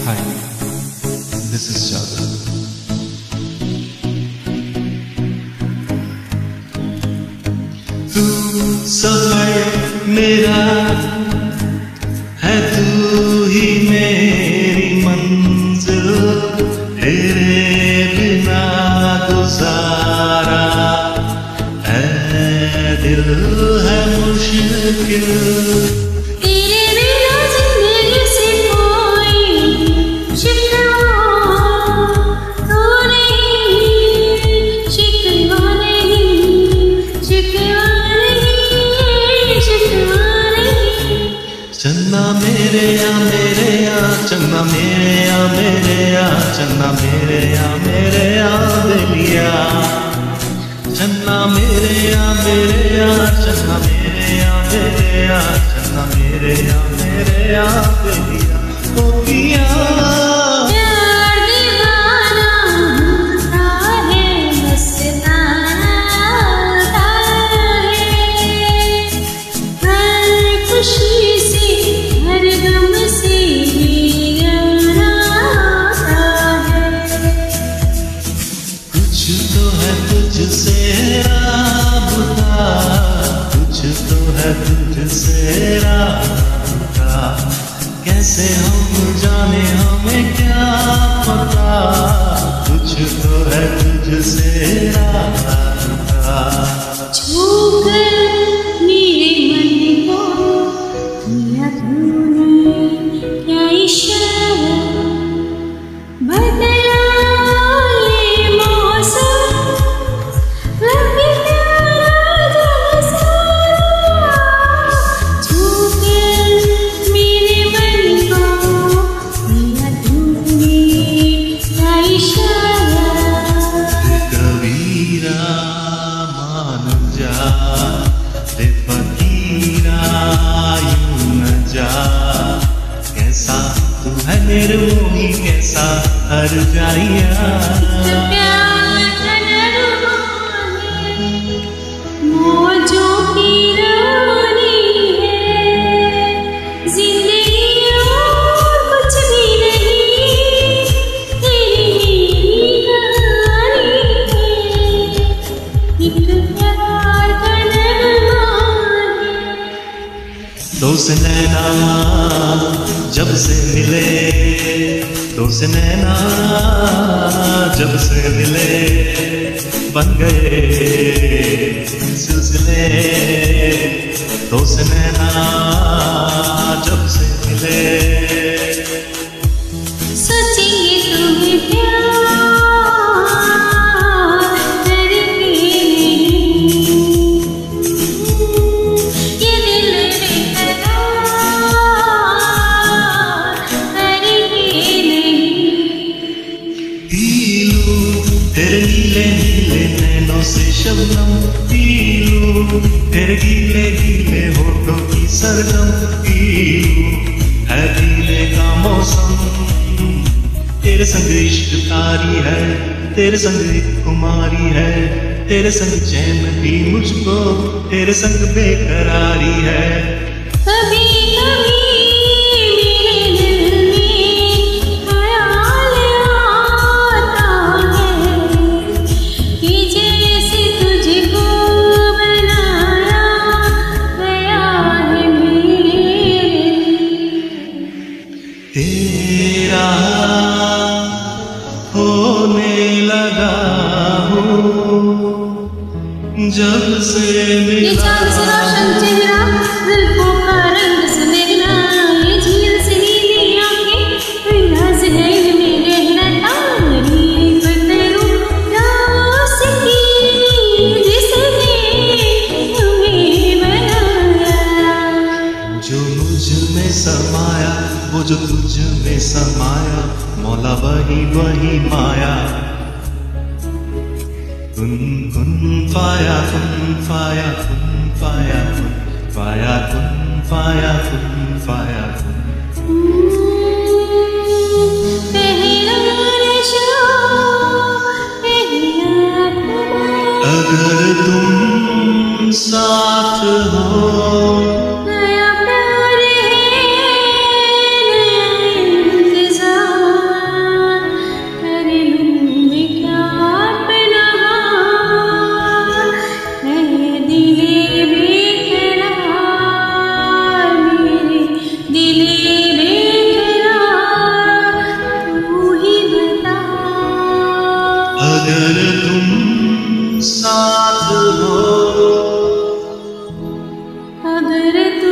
Hi, this is Jada. तू सफर मेरा है, तू ही मेरी मंजिल, तेरे बिना गुजारा है दिल है मुश्किल। चन्ना मेरे या मेरे या, चन्ना मेरे या मेरे या, चन्ना मेरे या मेरे या बेलिया। चन्ना मेरे या मेरे या, चन्ना मेरे या मेरे या, चन्ना मेरे या मेरे या बेलिया। ओ पिया तुझसे राबता, कुछ तो है तुझसे राबता, कैसे हम जाने हमें क्या पता, कुछ तो है तुझसे राबता। छूकर मेरे मन को किया तूने क्या इशारा, बदला ये मौसम कैसा तू है मेरे मोही, कैसा हर जाइया। मौजों की रानी है जिंदगी और कुछ भी नहीं, तेरी कहानी है एक प्यार का नगमा है। दोस्त नैना जब से मिले, दोस्त नैना जब से मिले, बन गए सिलसिले। दोस्त नैना जब से मिले, सोचेंगे तुम्हें प्यार करके नहीं, ये दिल बेकरार करके नहीं। तेरे नीले नीले नैनों से शबनम, पीलू तेरे गीले गीले होठों की सरगम, पीलू है गीले का मौसम, तेरे संग इश्क तारी है, तेरे संग एक कुमारी है, तेरे संग चैन भी मुझको, तेरे संग बेकरारी है। कभी कभी तेरा होने लगा हूँ जब से ये चांद से रोशन चेहरा, जुल्फों का रंग सुनहरा, ये झील से नीली आंखें, कोई राज है इनमें गहरा, तारी बदरू रास्ती जिसने तुम्हें बनाया। जो मुझ में समाया, वो जो तुझ में समाया, मौला वही वही माया। कुन कुन फाया कुन फाया कुन फाया कुन फाया कुन फाया कुन फाया कुन। अगर तुम साथ हो, नया प्यार है नया इंतजार। कर